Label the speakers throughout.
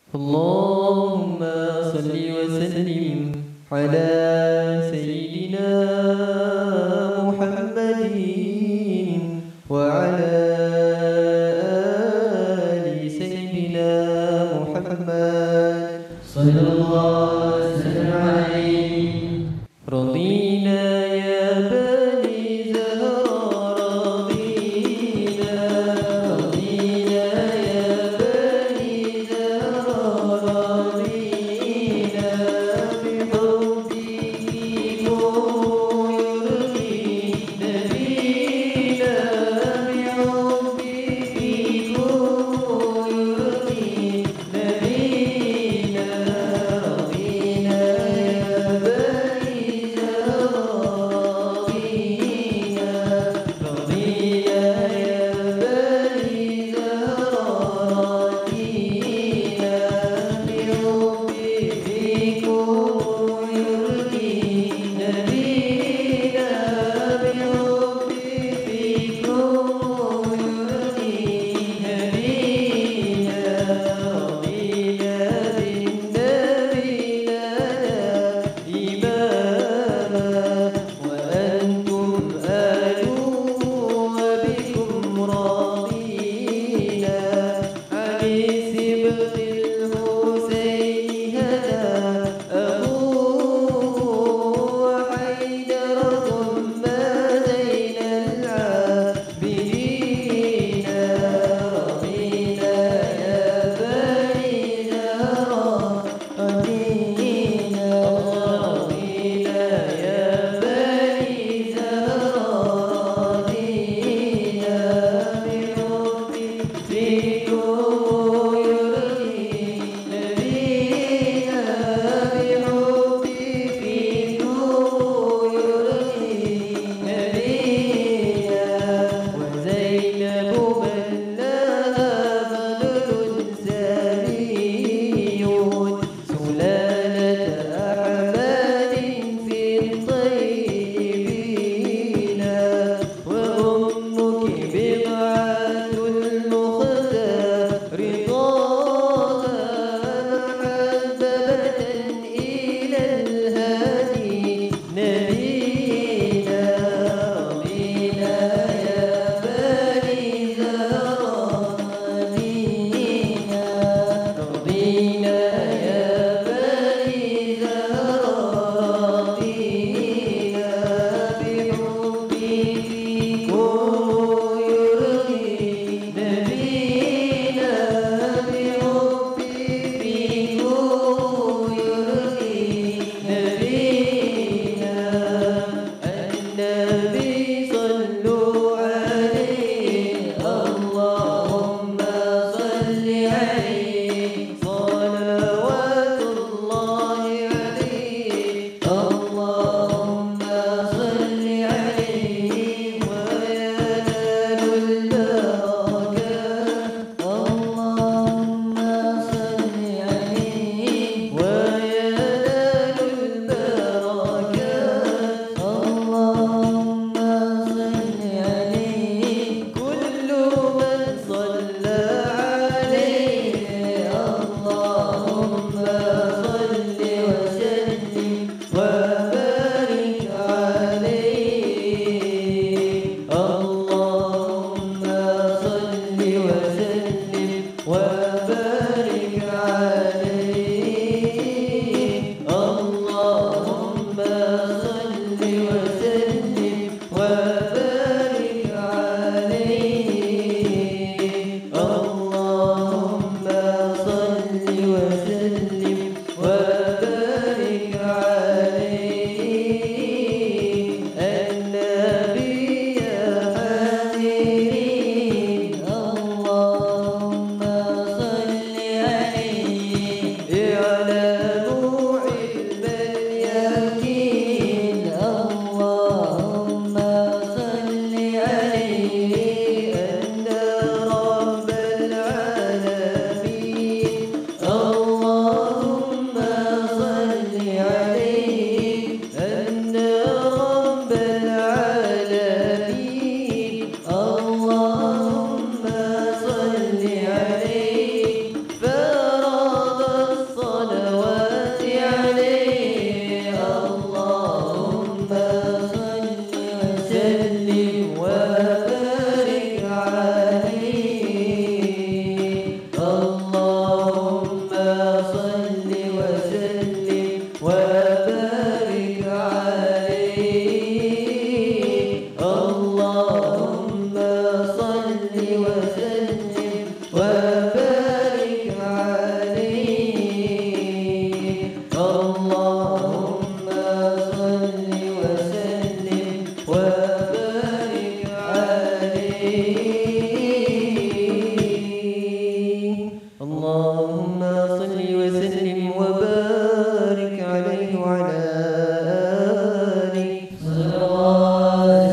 Speaker 1: اللهم صل وسلم على سيدنا محمد وعلى آل سيدنا محمد صلى الله وسلم عليه. رضينا يا بني زهراء رضينا رضينا يا بني زهراء رضينا بحبكم يرضي نبينا بحبكم يرضي نبينا. رضينا يا بني زهراء رضينا يا بني زهراء رضينا بحبكم يرضي نبينا بحبكم يرضي نبينا. رضينا بالنبي لنا إماما وأنتم آلوه وبكم راضينا. علي سبط الحسين هدى أبوه وحيدر ثم زين العابدين. رضينا يا بني زهراء رضينا رضينا يا بني زهراء رضينا بحبكم يرضي نبينا بحبكم يرضي نبينا. وزينب من لها فضل سامي سلالة أحمد في الطيبين. وأمك بضعة المختار طه محببة إلى الهادي نبينا. رضينا يا بني زهراء رضينا رضينا يا بني زهراء رضينا بحبكم يرضي نبينا بحبكم يرضي نبينا. النبي صلوا عليه اللهم صل عليه صلوات الله عليه. اللهم صل عليه وينال البركات. اللهم صل عليه وينال البركات. اللهم صل عليه كل من صلى عليه. اللهم صل وسلم وبارك عليه. اللهم صل وسلم وبارك عليه. اللهم صل وسلم وبارك عليه. اللهم صل وسلم وبارك عليه. النبي يا حاضرين اللهم وبارك عليه اللهم صل وسلم وبارك عليه اللهم صل وسلم وبارك عليه وعلى آله صلوات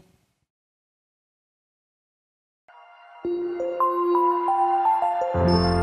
Speaker 1: عليه.